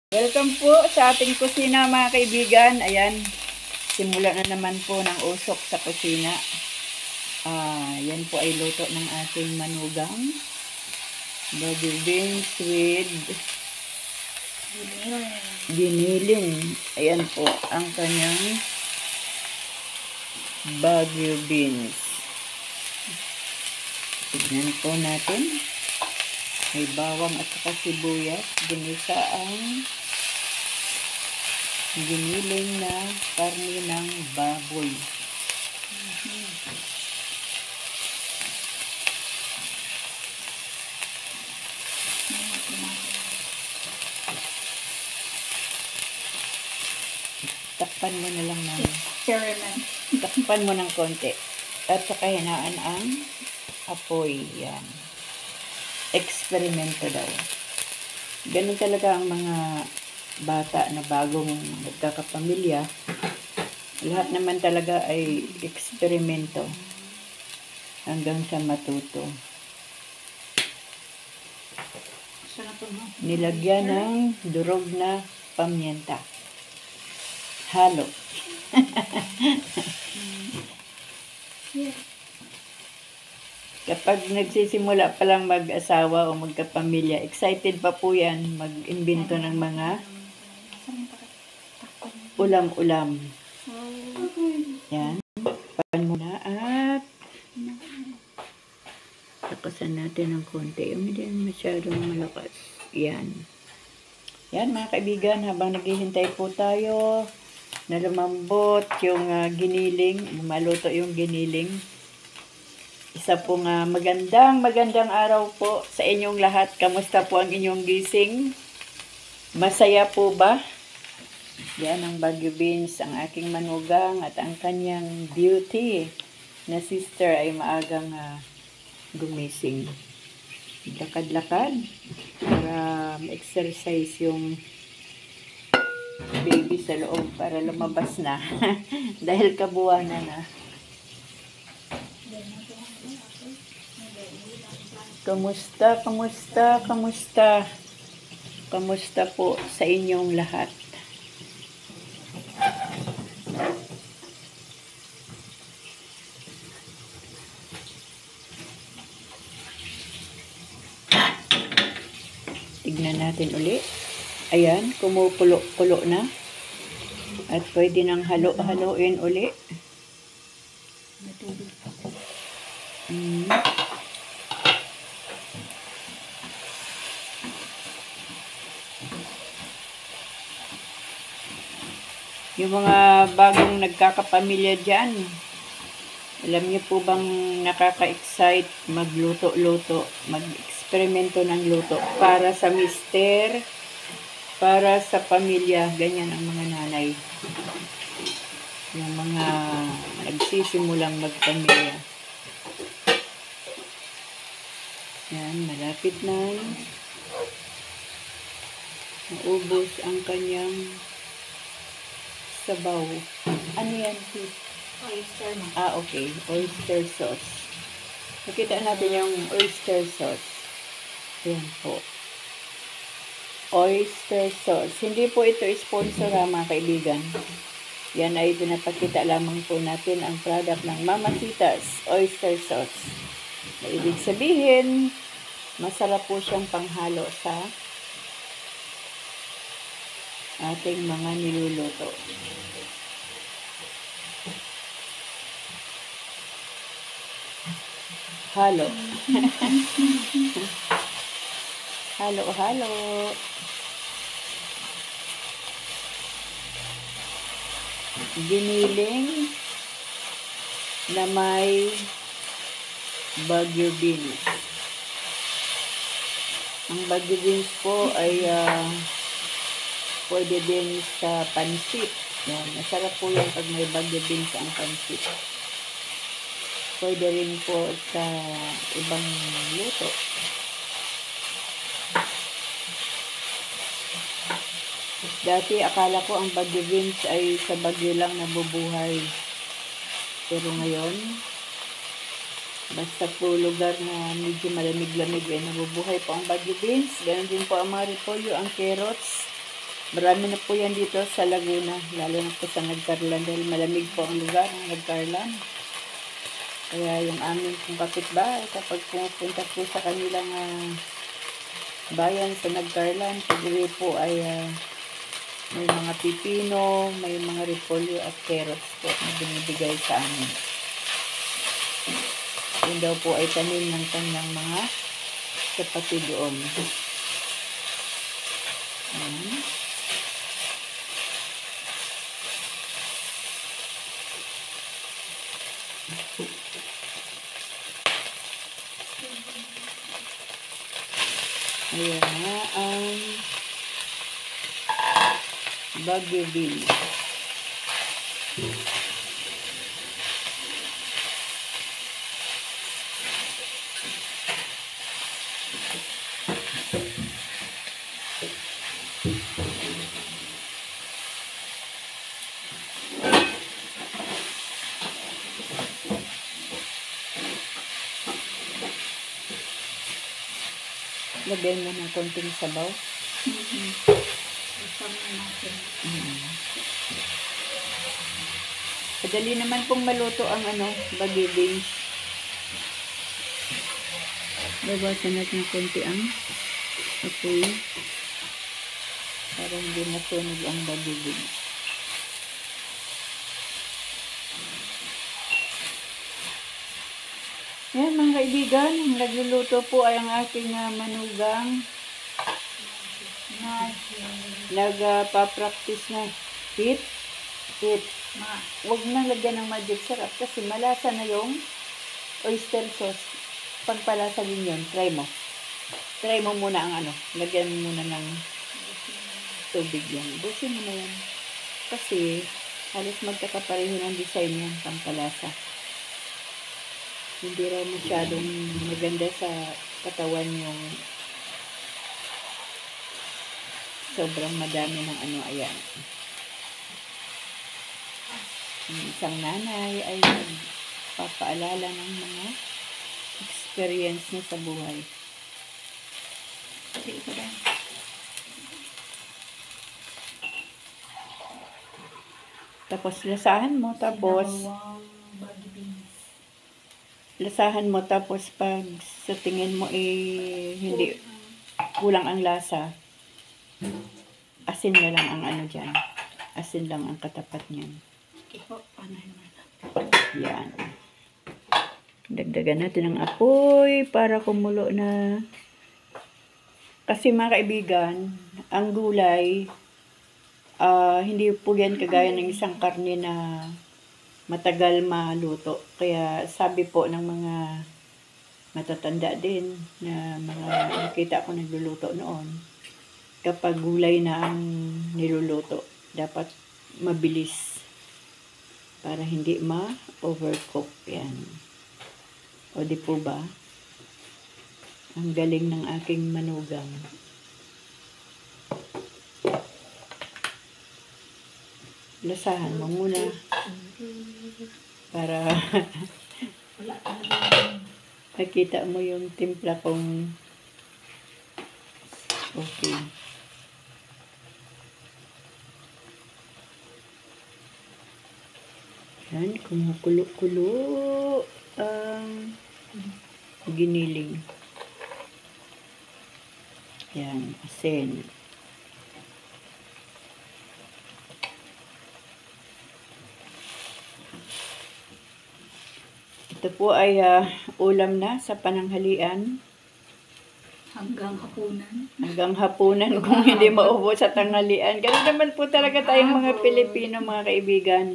Welcome po sa ating kusina mga kaibigan. Ayan, simula na naman po ng usok sa kusina. Yan po ay luto ng ating manugang. Bagu beans with giniling. Ayan po ang kanyang Bagu beans. Tignan po natin. May bawang at saka sibuyas. Ginisa ang giniling na karne ng baboy. Takpan mo na lang namin. Takpan mo ng konti. At saka hinaan ang apoy. Yan. Eksperimento daw. Ganun talaga ang mga bata na bagong nagkakapamilya. Lahat naman talaga ay eksperimento hanggang sa matuto. Nilagyan ng durog na pamyenta. Halo. Kapag nagsisimula pa lang mag-asawa o magkapamilya, excited pa po yan mag-imbento ng mga ulam-ulam. Yan. Pan muna at takasan natin ng konti. Hindi masyadong malakas. Yan. Yan mga kaibigan, habang naghihintay po tayo na lumambot yung giniling, maluto yung giniling. Isa pong magandang araw po sa inyong lahat. Kamusta po ang inyong gising? Masaya po ba? Yan ang Bagu beans, ang aking manugang at ang kanyang beauty na sister ay maagang gumising. Lakad-lakad para ma-exercise yung baby sa loob para lumabas na. Dahil kabuwanan na. Kamusta po sa inyong lahat? Tignan natin uli. Ayan, kumukulo-kulo na. At pwede nang halo-haloin uli. Yung mga bagong nagkakapamilya dyan, alam niyo po bang nakaka-excite magluto-luto, mag-eksperimento ng luto para sa mister, para sa pamilya, ganyan ang mga nanay. Yung mga nagsisimulang magpamilya. Yan, malapit na. Naubos ang kanyang sabaw. Ano yan, sis? Oyster na. Okay. Oyster sauce. Nakita natin yung oyster sauce. Yan po. Oyster sauce. Hindi po ito sponsor mga kaibigan. Yan ay pinapakita lamang po natin ang product ng Mamacita's oyster sauce. Na ibig sabihin, masarap po siyang panghalo sa ating mga niluluto. Halo. Halo. Giniling na may Bagu beans. Ang Bagu beans po ay pwede din sa pansit. Yan. Masarap po yan pag may Bagu beans ang pansit. Pwede rin po sa ibang luto. Dati akala ko ang Bagu beans ay sa Baguio lang nabubuhay. Pero ngayon, basta po lugar na medyo malamig-lamig ay nabubuhay po ang Bagu beans. Ganon din po ang mga repolyo, ang carrots. Marami na po yan dito sa Laguna, lalo na po sa Nagcarlan dahil malamig po ang lugar ng Nagcarlan. Kaya yung aming pong kapitbahay, kapag pumupunta po sa kanilang bayan sa Nagcarlan, pag-uwi po ay may mga pipino, may mga repolyo at carrots po na binibigay sa amin. Yun daw po ay tanim ng kanyang mga kapatid doon. Ayan. Ayan na ang Baguio beans. Lagyan mo ng konting sabaw. Madali naman pong maluto ang Baguio beans. Babasan natin ng konti ang apoy para hindi masunog ang Baguio beans. Yan mga kaibigan, nagluluto po ay ang aking manugang na nagpa-practice na hit. Huwag na lagyan ng magic syrup kasi malasa na yung oyster sauce. Pagpalasa din yun, try mo. Try mo muna ang lagyan mo muna ng tubig yan. Busin mo na yan. Kasi halos magkakapareho ng design yan, pampalasa. Hindi raw masyadong maganda sa katawan yung sobrang madami ng ayan. Yung isang nanay ay nagpapaalala ng mga experience niya sa buhay. Tapos lasahan mo, tapos pag sa tingin mo hindi kulang ang lasa, asin na lang ang dyan. Asin lang ang katapat niyan. Yan. Dagdagan natin ng apoy para kumulo na. Kasi mga kaibigan, ang gulay, hindi po yan kagaya ng isang karne na matagal maluto. Kaya sabi po ng mga matatanda din na mga nakita ko nagluluto noon, kapag gulay na ang niluluto, dapat mabilis para hindi ma-overcook yan. O di po ba? Ang galing ng aking manugang. Lasahan mo muna para nakita mo yung timpla kung okay. Yan, kumukulo-kulo ang giniling. Yan, asin. Ito po ay ulam na sa pananghalian. Hanggang hapunan. Hanggang hapunan kung hindi maubos sa tanghalian. Ganun naman po talaga tayong mga Pilipino, mga kaibigan.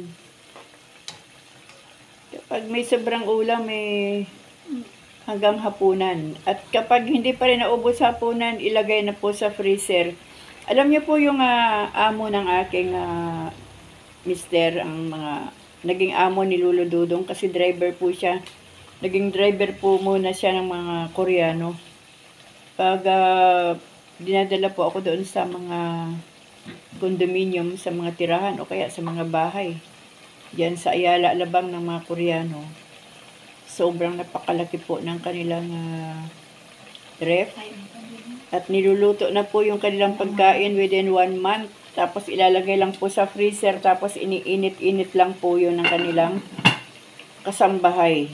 Kapag may sobrang ulam, hanggang hapunan. At kapag hindi pa rin naubos sa hapunan, ilagay na po sa freezer. Alam niyo po yung amo ng aking mister, ang naging amo ni Lolo Dudong kasi driver po siya. Naging driver po muna siya ng mga Koreano. Pag dinadala po ako doon sa mga condominium, sa mga tirahan o kaya sa mga bahay, diyan sa Ayala, Alabang ng mga Koreano, sobrang napakalaki po ng kanilang ref. At niluluto na po yung kanilang pagkain within 1 month. Tapos ilalagay lang po sa freezer. Tapos iniinit-init lang po yun ng kanilang kasambahay.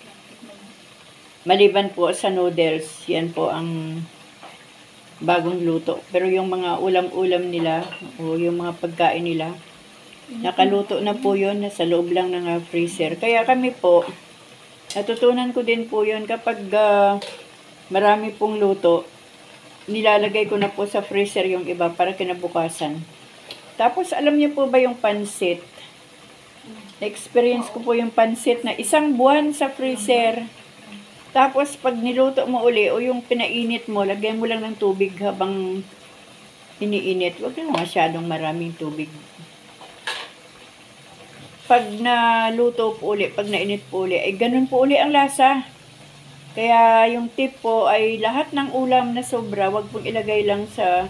Maliban po sa noodles. Yan po ang bagong luto. Pero yung mga ulam-ulam nila o yung mga pagkain nila, nakaluto na po yun. Nasa loob lang ng freezer. Kaya kami po, natutunan ko din po yun kapag marami pong luto, nilalagay ko na po sa freezer yung iba para kinabukasan. Tapos, alam niyo po ba yung pansit? Na-experience ko po yung pansit na 1 buwan sa freezer. Tapos, pag niluto mo uli o yung pinainit mo, lagyan mo lang ng tubig habang iniinit. Huwag na masyadong maraming tubig. Pag naluto po uli, pag nainit po uli, ay ganun po uli ang lasa. Kaya yung tip po ay lahat ng ulam na sobra, wag pong ilagay lang sa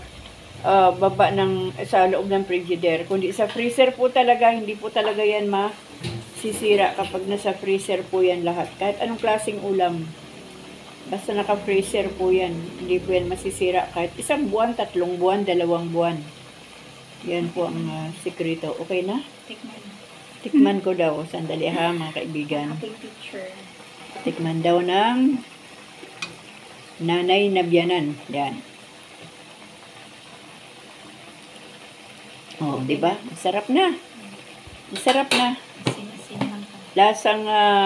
sa loob ng frigidaire. Kundi sa freezer po talaga, hindi po talaga yan masisira kapag nasa freezer po yan lahat. Kahit anong klaseng ulam. Basta naka-freezer po yan. Hindi po yan masisira. Kahit 1 buwan, 3 buwan, 2 buwan. Yan po ang sikreto. Okay na? Tikman. Tikman ko daw. Sandali ha, mga kaibigan. Take picture. Tikman daw ng Nanay Nabyanan. Yan. Oh, di ba? Masarap na. Masarap na. Sinasinang ka. Lasang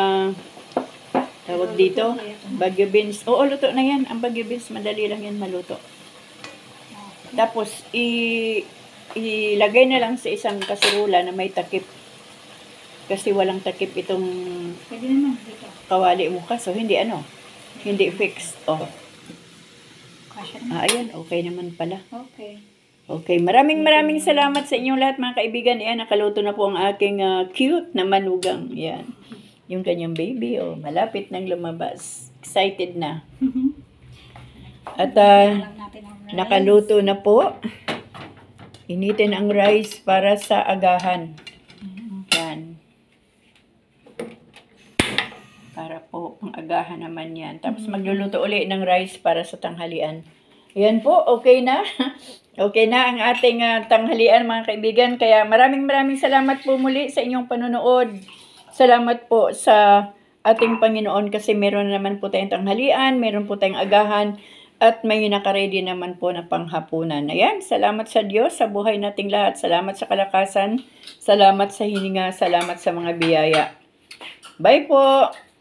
tawag dito, Baguio beans. Oo, luto na yan. Ang Baguio beans, madali lang yan maluto. Tapos, ilagay na lang sa isang kaserula na may takip. Kasi walang takip itong Pwede naman dito. kawali mo kaso hindi hindi fixed. Oh. Kasya naman. Ayan, okay naman pala. Okay. Okay, maraming salamat sa inyong lahat mga kaibigan. Ayan, nakaluto na po ang aking cute na manugang. Ayan. Yung kanyang baby, malapit nang lumabas. Excited na. At Alam natin ang rice. nakaluto na po. Initin ang rice para sa agahan. Yan. Para po, pang agahan naman yan. Tapos magluluto uli ng rice para sa tanghalian. Ayan po, okay na. Okay na ang ating tanghalian mga kaibigan. Kaya maraming salamat po muli sa inyong panonood. Salamat po sa ating Panginoon kasi meron naman po tayong tanghalian, meron po tayong agahan, at may nakaready naman po na panghapunan. Ayan, salamat sa Diyos, sa buhay nating lahat. Salamat sa kalakasan, salamat sa hininga, salamat sa mga biyaya. Bye po!